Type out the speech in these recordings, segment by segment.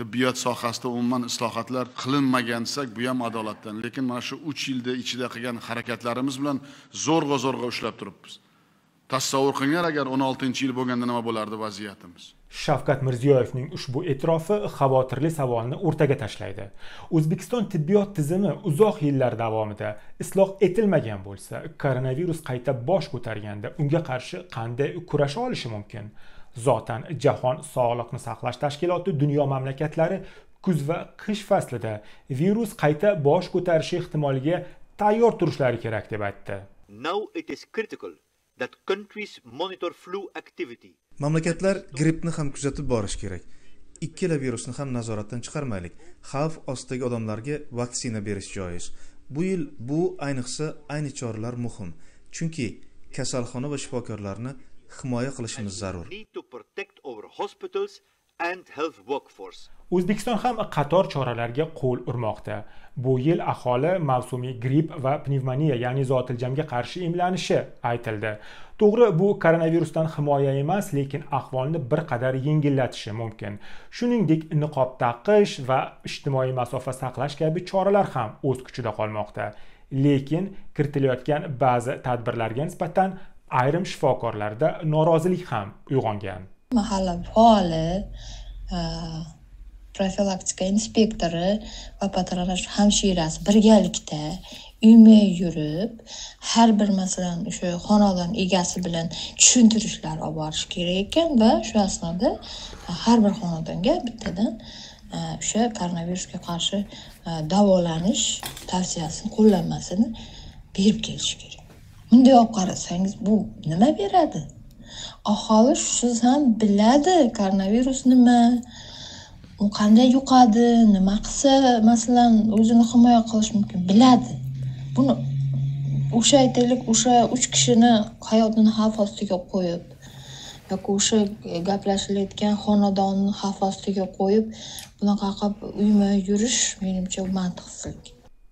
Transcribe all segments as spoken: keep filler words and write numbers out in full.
tibbiyot sohasida umuman islohotlar qilinmagan desak, bu ham adolatdan. Lekin mana shu uch yilda ichida qilgan harakatlarimiz bilan zo'rg'a zo'rg'a ushlab turibmiz. Tasavvur qilinglar, agar o'n oltinchi yil bo'lganda nima bo'lardi vaziyatimiz. Shavkat Mirziyoyevning ushbu e'tirofi xavotirli savolni o'rtaga tashlaydi. O'zbekiston tibbiyot tizimi uzoq yillar davomida isloh etilmagan bo'lsa, koronavirus qayta bosh ko'targanda unga qarshi qanday kurasha olishi mumkin? Zotan Jahon Sog'liqni saqlash tashkiloti dunyo mamlakatlari kuz va qish faslida virus qayta bosh ko'tarishi ehtimoliga tayyor turishlari kerak deb aytdi. Now it is critical that countries monitor flu activity. Mamlakatlar grippni ham kuzatib borish kerak. Ikkala virusni ham nazoratdan chiqarmaylik. Xavf ostidagi odamlarga vaksina berish joiz. Bu yil bu ayniqsa ayni choralar muhim. Chunki kasalxona va shifokorlarni himoya qilishimiz zarur. O'zbekiston ham qator choralarga qo'l urmoqda. Bu yil aholi mavsumiy gripp va pnevmoniya, ya'ni zotiljamga qarshi emlanishi aytildi. To'g'ri, bu koronavirusdan himoya emas, lekin ahvolni bir qadar yengillatishi mumkin. Shuningdek, niqob taqish va ijtimoiy masofa saqlash kabi choralar ham o'z kuchida qolmoqda. Lekin kiritilayotgan ba'zi tadbirlarga nisbatan ayrim shifokorlarda norozilik ham uyg'ongan. Mahalla faoli, profilaktika inspektori va patronaj hamshirasi birgalikda uyma yurib, har bir masalan o'sha xonadon egasi bilan tushuntirishlar olib borish kerak ekan va shu asnoda har bir xonadonga bittadan o'sha koronavirusga qarshi davolanish tavsiyasini, qo'llanmasini berib kelish kerak. Bunday olib qarasangiz, bu nima beradi? Aholi shusiz ham biladi koronavirus nima, u qanday yuqadi, nima qilsa masalan o'zini himoya qilish mumkin, biladi. Buni o'sha aytaylik, o'sha uch kishini hayotini xavf ostiga qo'yib yoki o'sha gaplashilayotgan xonadonni xavf ostiga qo'yib, bunaqa qilib uyma yurish menimcha mantiqsizlik.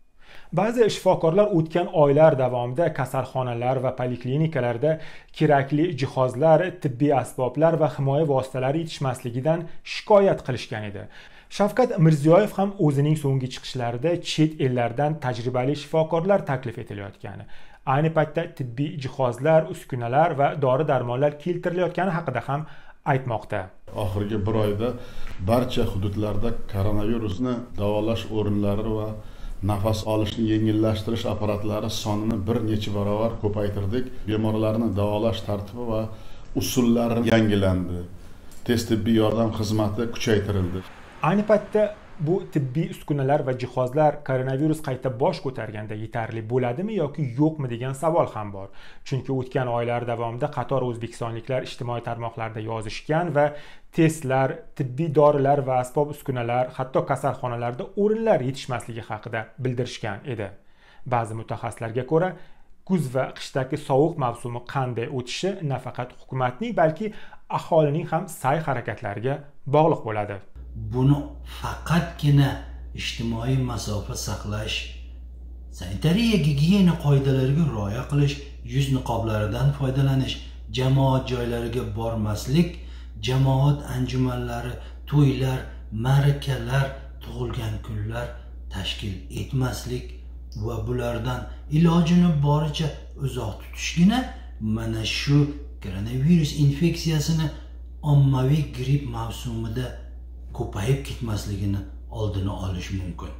Ba'zi shifokorlar o'tgan oylar davomida kasalxonalar va poliklinikalarda kerakli jihozlar, tibbiy asboblar va himoya vositalari yetishmasligidan shikoyat qilishgan edi. Shavkat Mirziyoyev ham o'zining so'nggi chiqishlarida chet ellardan tajribali shifokorlar taklif etilayotgani, ayni paytda tibbiy jihozlar, uskunalar va dori-darmonlar keltirilayotgani haqida ham aytmoqda. Oxirgi bir oyda barcha hududlarda koronavirusni davolash o'rinlari va nafas olishni yengillashtirish apparatlari sonini bir necha barobar ko'paytirdik. Bemorlarni davolash tartibi va usullari yangilandi. Tez tibbiy yordam xizmati kuchaytirildi. Ayni paytda bu tibbiy uskunalar va jihozlar koronavirus qayta bosh ko'targanda yetarli bo'ladimi yoki yo'qmi degan savol ham bor. Chunki o'tgan oylar davomida qator o'zbekistonliklar ijtimoiy tarmoqlarda yozishgan va testlar, tibbiy dorilar va asbob uskunalar, hatto kasalxonalarda o'rinlar yetishmasligi haqida bildirishgan edi. Ba'zi mutaxassislarga ko'ra, kuz va qishdagi sovuq mavsumi qanday o'tishi nafaqat hukumatning, balki aholining ham sa'y-harakatlariga bog'liq bo'ladi. Buni faqatgina ijtimoiy masofa saqlash, sanitariya gigiyena qoidalariga rioya qilish, yuz niqoblaridan foydalanish, jamoat joylariga bormaslik, jamoat anjumanlari, to'ylar, ma'rakalar, tug'ilgan kunlar tashkil etmaslik va bulardan ilojini boricha uzoq tutishgina mana shu koronavirus infeksiyasini ommaviy gripp mavsumida ko'payib ketmasligini oldini olish mumkin.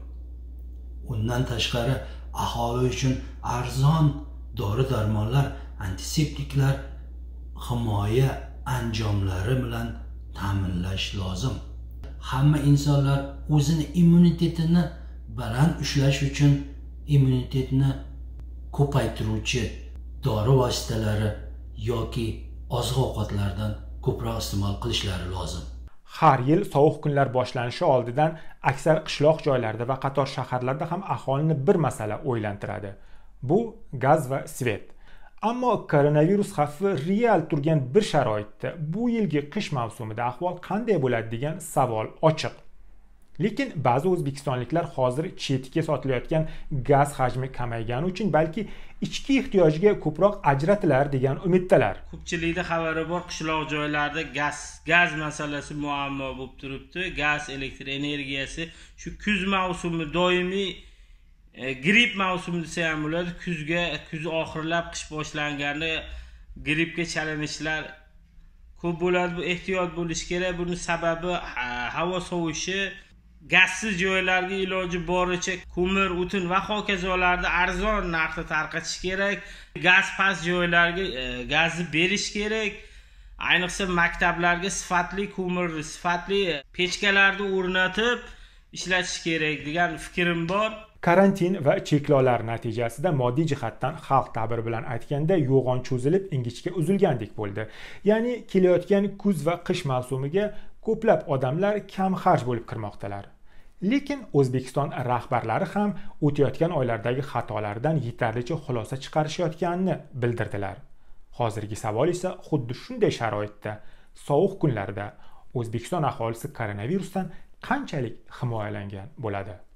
Undan tashqari aholi uchun arzon dori-darmonlar, antiseptiklar, himoya anjomlari bilan ta'minlash lozim. Hamma insonlar o'zini immunitetini baland ushlash uchun immunitetni ko'paytiruvchi dori vositalari yoki oziq-ovqatlardan ko'proq iste'mol qilishlari lozim. Har yil sovuq kunlar boshlanishi oldidan aksar qishloq joylarda va qator shaharlarda ham aholini bir masala o'ylantiradi. Bu gaz va svet. Ammo koronavirus xavfi real turgan bir sharoitda bu yilgi qish mavsumida ahvol qanday bo'ladi degan savol ochiq. Lekin ba'zi o'zbekistonliklar hozir chetga sotilayotgan gaz hajmi kamaygani uchun balki ichki ehtiyojga ko'proq ajratilar degan umiddalar. Ko'pchilikda xabari bor, qishloq joylarda gaz gaz masalasi muammo bo'lib turibdi. Gaz, elektr energiyasi shu kuz mavsumi doimiy e, gripp mavsumi desa ham bo'ladi. Kuzga, kuz oxirlab qish boshlanganda grippga chalinishlar ko'p bo'ladi. Bu ehtiyot bo'lish kerak. Buning sababi havo sovishi, gazsiz joylarga iloji boricha ko'mir, o'tin va hokazolarni arzon narxda tarqatish kerak. Gaz past joylarga e, gazni berish kerak. Ayniqsa maktablarga sifatli ko'mir, sifatli pechkalarni o'rnatib ishlatish kerak degan fikrim bor. Karantin va cheklovlar natijasida moddiy jihatdan xalq ta'biri bilan aytganda yo'g'on cho'zilib ingichka uzilgandek bo'ldi. Ya'ni kelayotgan kuz va qish mavsumiga ko'plab odamlar kam xarj bo'lib kirmoqdalar. Lekin O'zbekiston rahbarlari ham o'tayotgan oylardagi xatolardan yetarlicha xulosa chiqarishayotganini bildirdilar. Hozirgi savol esa xuddi shunday sharoitda, sovuq kunlarda O'zbekiston aholisi koronavirusdan qanchalik himoyalangan bo'ladi?